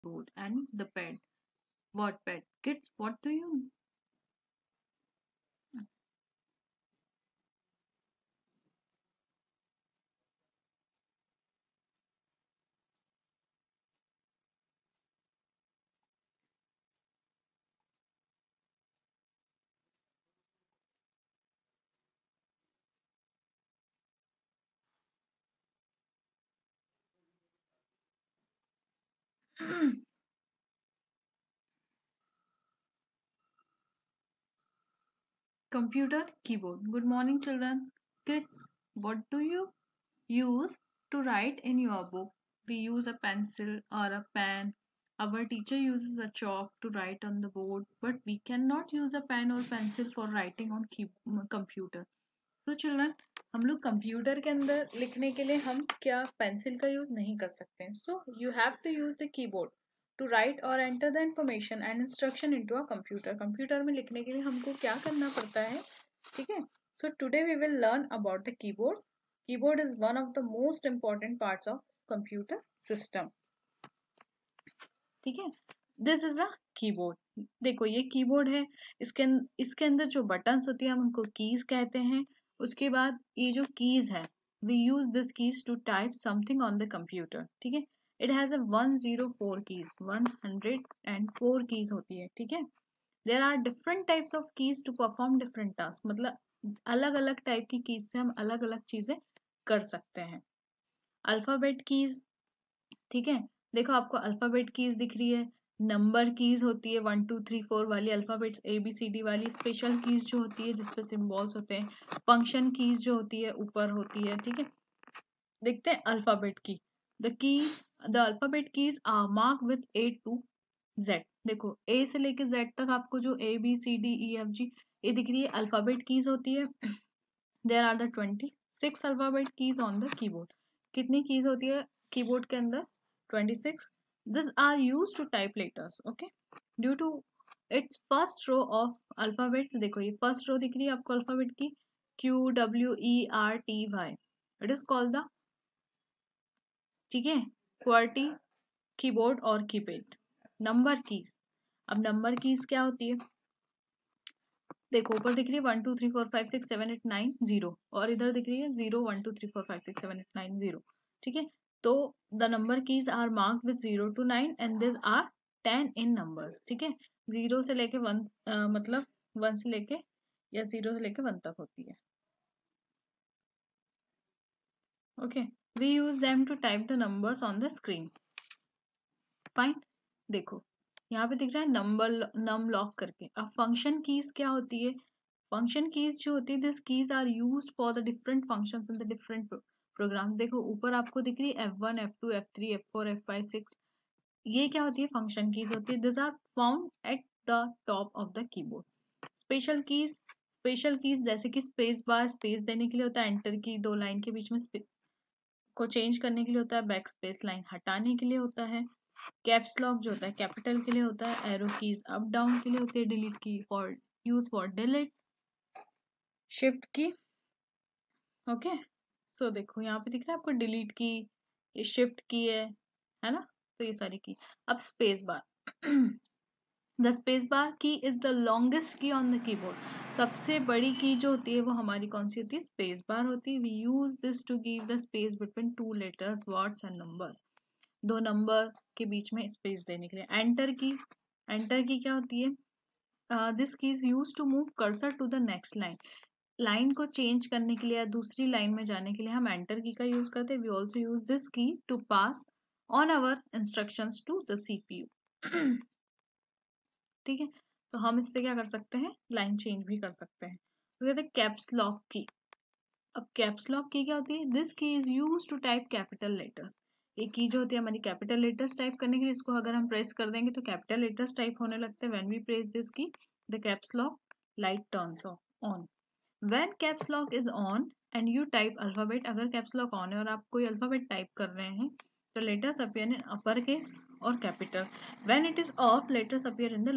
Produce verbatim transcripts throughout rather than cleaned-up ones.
keyboard and the pad. What pad? Kids, what do you? Computer keyboard. Good morning, children. Kids, what do you use to write in your book? We use a pencil or a pen. Our teacher uses a chalk to write on the board, but we cannot use a pen or pencil for writing on key, computer. So children, हम लोग computer के अंदर लिखने के लिए हम क्या pencil का यूज नहीं कर सकते हैं. So you have to use the keyboard to write और enter the information and instruction into a computer. Computer में लिखने के लिए हमको क्या करना पड़ता है. ठीक है. So today we will learn about the keyboard. Keyboard is one of the most important parts of computer system. ठीक है. This is a keyboard. देखो ये कीबोर्ड है. इसके अं- इसके अंदर जो बटन्स होती है हम उनको कीज कहते हैं. उसके बाद ये जो कीज है, we use this keys to type something on the computer. ठीक है. It has a one zero four keys. One hundred and four keys होती है. ठीक है. There are different types of keys to perform different task. मतलब अलग अलग type की कीज से हम अलग अलग चीजें कर सकते हैं. Alphabet keys. ठीक है. देखो आपको अल्फाबेट कीज दिख रही है. नंबर कीज होती है वन टू थ्री फोर वाली alphabets A B C D वाली. स्पेशल कीज जो होती है जिसपे सिंबल्स होते हैं. फंक्शन कीज जो होती है ऊपर होती है. ठीक है. देखते हैं alphabet key. The key the alphabet keys are mark with A to Z. देखो ए से लेके जेड तक आपको जो A B C D E F G ये दिख रही है अल्फाबेट कीज होती है. There are the twenty six alphabet keys on the keyboard. कितनी कीज होती है कीबोर्ड के अंदर? Twenty six. These are used to type letters. Okay. Due to its first row of alphabets, देखो ये first row दिख रही है आपको अल्फाबेट की. Q W E R T Y. It is called the. ठीक है. QWERTY कीबोर्ड और कीपैड. Number keys. अब नंबर कीज क्या होती है? देखो ऊपर दिख रही है one two three four five six seven eight nine zero और इधर दिख रही है zero one two three four five six seven eight nine zero. ठीक है. तो the number keys are mark with zero to nine and this are ten in numbers. ठीक है. जीरो से लेके वन मतलब वन से लेके या जीरो से लेके वन तक होती है. Okay. We use them to type the numbers on the screen. Fine. देखो यहाँ पे दिख रहा है नंबर नम लॉक करके. अब फंक्शन कीज क्या होती है? फंक्शन कीज जो होती है this keys are used for the different functions in the different programs. देखो ऊपर आपको दिख रही है F one F two F three F four F five six. ये क्या होती है? फंक्शन कीज होती है. This are found at the top of the keyboard. Special keys. Special keys जैसे कि स्पेस बार स्पेस देने के लिए होता है. एंटर की दो लाइन के बीच में को चेंज करने के लिए होता है. बैक स्पेस लाइन हटाने के लिए होता है. कैप्स लॉक जो होता है कैपिटल के लिए होता है. एरो कीज अप डाउन के लिए होती है. Delete key for use for delete. Shift key. Okay. So देखो यहाँ पे दिख रहा है आपको डिलीट की. ये शिफ्ट की है है ना. तो ये सारी की. अब space bar. The space bar key is the longest key on the keyboard. सबसे बड़ी की जो होती है वो हमारी कौन सी होती है? स्पेस बार होती है. We use this to give the space between two letters words and numbers. दो नंबर के बीच में स्पेस देने के लिए. Enter key. एंटर की क्या होती है? This key is use to move cursor to the next line. Line को चेंज करने के लिए या दूसरी लाइन में जाने के लिए हम एंटर की का यूज करते हैं. We also use this key to pass on our instructions to the CPU. ठीक है. तो हम इससे क्या कर सकते हैं? लाइन चेंज भी कर सकते हैं. तो कहते हैं कैप्स लॉक की. अब कैप्स लॉक की क्या होती है? This key is use to type capital letters. ये की जो होती है हमारी कैपिटल लेटर्स टाइप करने के लिए. इसको अगर हम प्रेस कर देंगे तो कैपिटल लेटर्स टाइप होने लगते हैं. When we press this key the caps lock light turns off on. When caps lock is on and you type alphabet. अगर कैप्स लॉक ऑन है और आप कोई अल्फाबेट टाइप कर रहे हैं तो letters appear in upper case और capital. When it is off letters appear in the.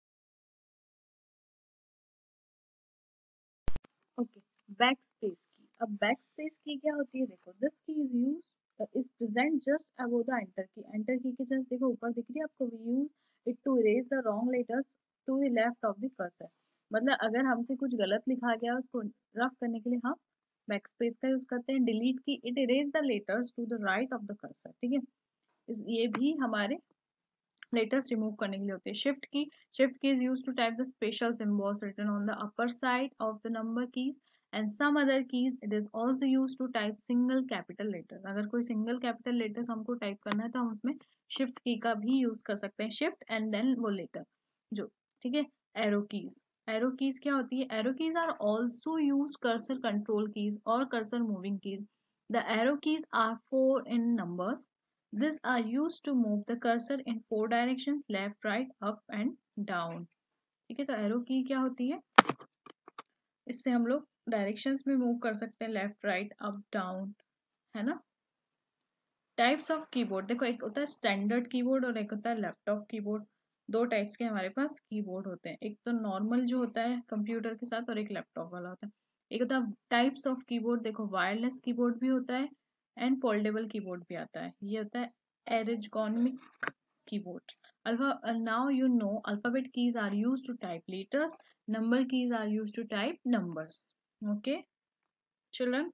Okay. Back space key. अब बैक स्पेस की क्या होती है, देखो this key is use is present just above the enter key, enter key के just देखो ऊपर दिख रही है आपको, we use it to erase the wrong letters to the left of the cursor. मतलब अगर हमसे कुछ गलत लिखा गया उसको रफ करने के लिए हम बैक स्पेस का यूज करते हैं। Delete key, it erase the letters to the right of the cursor, ठीक है, ये भी हमारे लेटर्स रिमूव करने के लिए होते हैं। Shift key, shift key is used to type the special symbols written on the upper side of the number keys and some other keys. It is also used to type single capital letter. अगर कोई single capital letters हमको type करना है तो हम उसमें shift की का भी यूज कर सकते हैं, शिफ्ट एंड देन वो लेटर जो, ठीक है। एरो कीज, एरो कीज क्या होती है, arrow keys are also use cursor control keys और cursor moving keys. The arrow keys are four in numbers. These are used to move the cursor in four directions, left, right, up and down. ठीक है, तो arrow की क्या होती है, इससे हम लोग डायरेक्शंस में मूव कर सकते हैं, लेफ्ट, राइट, अप, डाउन, है ना। टाइप्स ऑफ कीबोर्ड, देखो एक होता है स्टैंडर्ड कीबोर्ड और एक होता है लैपटॉप कीबोर्ड। दो टाइप्स के हमारे पास कीबोर्ड होते हैं, एक तो नॉर्मल जो होता है कंप्यूटर के साथ और एक लैपटॉप वाला होता है। एक होता है टाइप्स ऑफ कीबोर्ड, देखो वायरलेस कीबोर्ड भी होता है एंड फोल्डेबल कीबोर्ड भी आता है। ये होता है एरिजगोनमिक keyboard. Alpha, uh, now you know alphabet keys are used to type letters. Number keys are used to type numbers. Okay, children.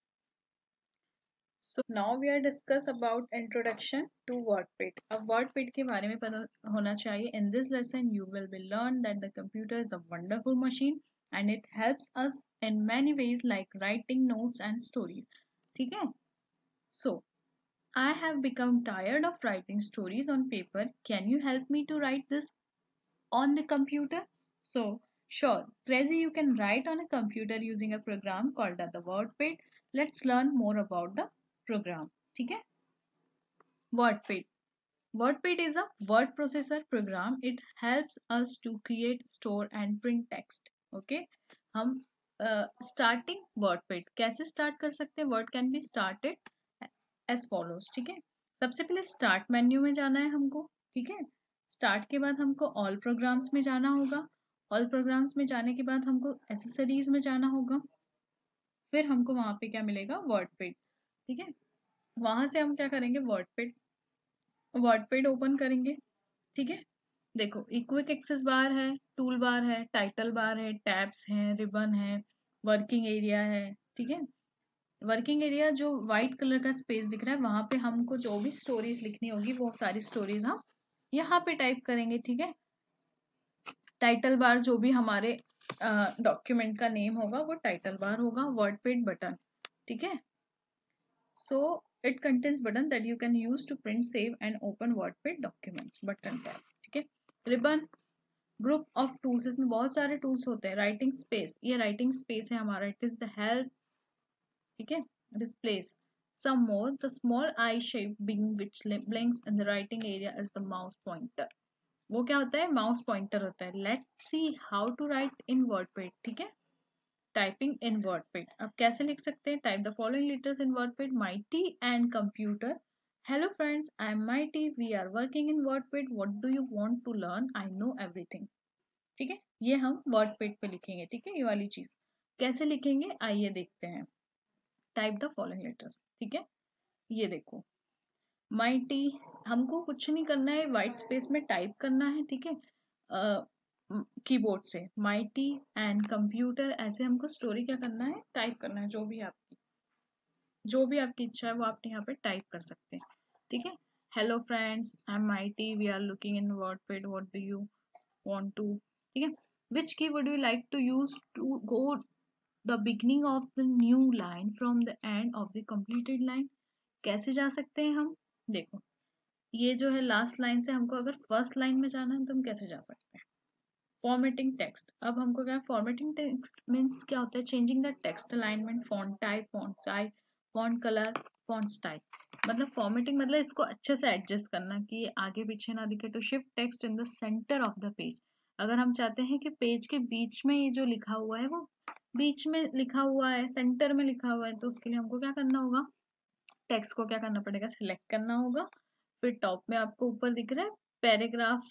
So now we are discuss about introduction to WordPad. अब WordPad के बारे में पता होना चाहिए. In this lesson, you will be learned that the computer is a wonderful machine and it helps us in many ways like writing notes and stories. ठीक है? So I have become tired of writing stories on paper. Can you help me to write this on the computer? So, sure, Crazy, you can write on a computer using a program called the WordPad. Let's learn more about the program. ठीक है? WordPad. WordPad is a word processor program. It helps us to create, store and print text. Okay? हम starting uh, WordPad कैसे start कर सकते हैं? Word can be started as follows, ठीक है। सबसे पहले स्टार्ट मेन्यू में जाना है हमको, ठीक है। स्टार्ट के बाद हमको ऑल प्रोग्राम्स में जाना होगा, ऑल प्रोग्राम्स में जाने के बाद हमको एसेसरीज में जाना होगा, फिर हमको वहां पे क्या मिलेगा, वर्डपैड, ठीक है। वहां से हम क्या करेंगे, वर्डपैड वर्डपैड ओपन करेंगे, ठीक है। देखो क्विक एक्सेस बार है, टूल बार है, टाइटल बार है, टैब्स हैं, रिबन है, वर्किंग एरिया है, ठीक है। वर्किंग एरिया जो व्हाइट कलर का स्पेस दिख रहा है, वहां पे हमको जो भी स्टोरीज लिखनी होगी वो सारी स्टोरीज हम यहाँ पे टाइप करेंगे, ठीक है। टाइटल बार जो भी हमारे डॉक्यूमेंट का नेम होगा वो टाइटल बार होगा। वर्डपैड बटन, ठीक है। So it contains button that you can use to print, save and open WordPad documents. Button tab, ठीक है। रिबन, ग्रुप ऑफ टूल्स, इसमें बहुत सारे टूल्स होते हैं। राइटिंग स्पेस, ये राइटिंग स्पेस है हमारा, इट इज द हेल्प, ठीक है। Displays some more, the small eye shape being which blinks in the writing area is the mouse pointer. वो क्या होता है, माउस पॉइंटर होता है। Let's see how to write in WordPad, ठीक है। टाइपिंग इन वर्डपैड, अब कैसे लिख सकते हैं, type the following letters in WordPad, Mighty and computer. Hello friends, I am Mighty, we are working in WordPad, what do you want to learn, I know everything, ठीक है। ये हम WordPad पे लिखेंगे, ठीक है। ये वाली चीज कैसे लिखेंगे, आइए देखते हैं। टाइप द फॉलोइंग लेटर्स, ठीक है। ये देखो माइटी, हमको कुछ नहीं करना है, व्हाइट स्पेस में टाइप करना है, ठीक है। कीबोर्ड से माइटी एंड कंप्यूटर, ऐसे हमको स्टोरी क्या करना है, टाइप करना है। जो भी आपकी जो भी आपकी इच्छा है वो आप यहाँ पे टाइप कर सकते हैं, ठीक है। Hello friends, I am Mighty, we are looking in WordPad, what do you want to, ठीक है। Which key would you like to use to go the beginning of the new line from the end of the completed line. कैसे जा सकते हैं हम, देखो ये जो है लास्ट लाइन से हमको अगर फर्स्ट लाइन में जाना है तो हम कैसे जा सकते हैं। फॉर्मेटिंग टेक्स्ट, अब हमको क्या, फॉर्मेटिंग टेक्स्ट मीन्स क्या होता है, changing the text alignment, font type, font size, font colour, font style. मतलब फॉर्मेटिंग मतलब इसको अच्छे से एडजस्ट करना कि ये आगे पीछे ना दिखे। To shift text in the centre of the page, अगर हम चाहते हैं कि पेज के बीच में ये जो लिखा हुआ है वो बीच में लिखा हुआ है, सेंटर में लिखा हुआ है, तो उसके लिए हमको क्या करना होगा, टेक्स्ट को क्या करना पड़ेगा, सिलेक्ट करना होगा। फिर टॉप में आपको ऊपर दिख रहा है पैराग्राफ,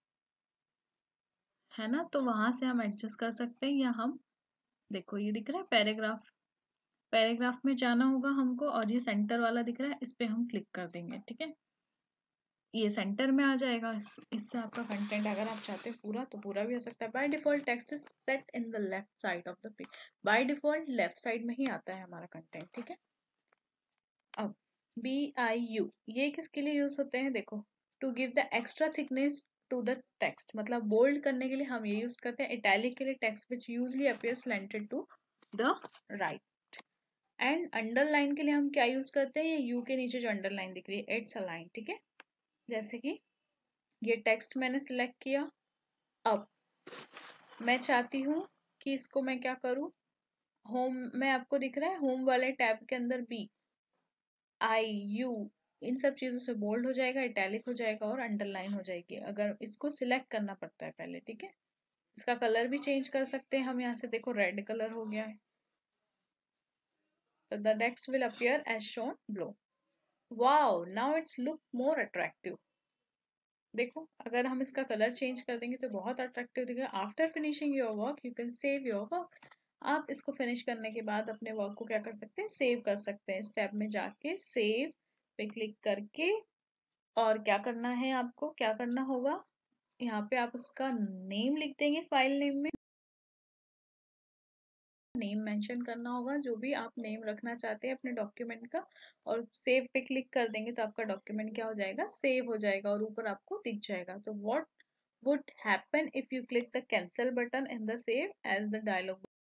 है ना, तो वहां से हम एडजस्ट कर सकते हैं। या हम देखो ये दिख रहा है पैराग्राफ, पैराग्राफ में जाना होगा हमको और ये सेंटर वाला दिख रहा है, इस पे हम क्लिक कर देंगे। ठीक है, ये सेंटर में आ जाएगा। इस, इससे आपका कंटेंट अगर आप चाहते हो पूरा तो पूरा भी हो सकता है। By default text is set in the left side of the page. By default left side में ही आता है हमारा कंटेंट। ठीक है, अब बी आई यू ये किसके लिए यूज होते हैं? देखो, to give the extra thickness to the text, मतलब बोल्ड करने के लिए हम ये यूज करते हैं। इटैलिक के लिए text which usually appear slanted to the right. And underline के लिए हम क्या यूज करते हैं? ये यू के नीचे जो अंडरलाइन दिख रही है, इट्स अ लाइन। ठीक है, जैसे कि ये टेक्स्ट मैंने सिलेक्ट किया, अब मैं चाहती हूँ कि इसको मैं क्या करूँ, होम में आपको दिख रहा है, होम वाले टैब के अंदर बी आई यू इन सब चीजों से बोल्ड हो जाएगा, इटैलिक हो जाएगा और अंडरलाइन हो जाएगी। अगर इसको सिलेक्ट करना पड़ता है पहले। ठीक है, इसका कलर भी चेंज कर सकते हैं हम। यहाँ से देखो रेड कलर हो गया है, तो the text will appear as shown below. Wow, now it's look more attractive. देखो, अगर हम इसका कलर चेंज कर देंगे तो बहुत अट्रैक्टिव दिखेगा। After finishing your work you can save your work. आप इसको फिनिश करने के बाद अपने वर्क को क्या कर सकते हैं? सेव कर सकते हैं। स्टेप में जाके सेव पे क्लिक करके, और क्या करना है आपको, क्या करना होगा, यहाँ पे आप उसका नेम लिख देंगे। फाइल नेम में नेम मेंशन करना होगा, जो भी आप नेम रखना चाहते हैं अपने डॉक्यूमेंट का, और सेव पे क्लिक कर देंगे तो आपका डॉक्यूमेंट क्या हो जाएगा? सेव हो जाएगा और ऊपर आपको दिख जाएगा। तो what would happen if you click the cancel button in the save as the dialog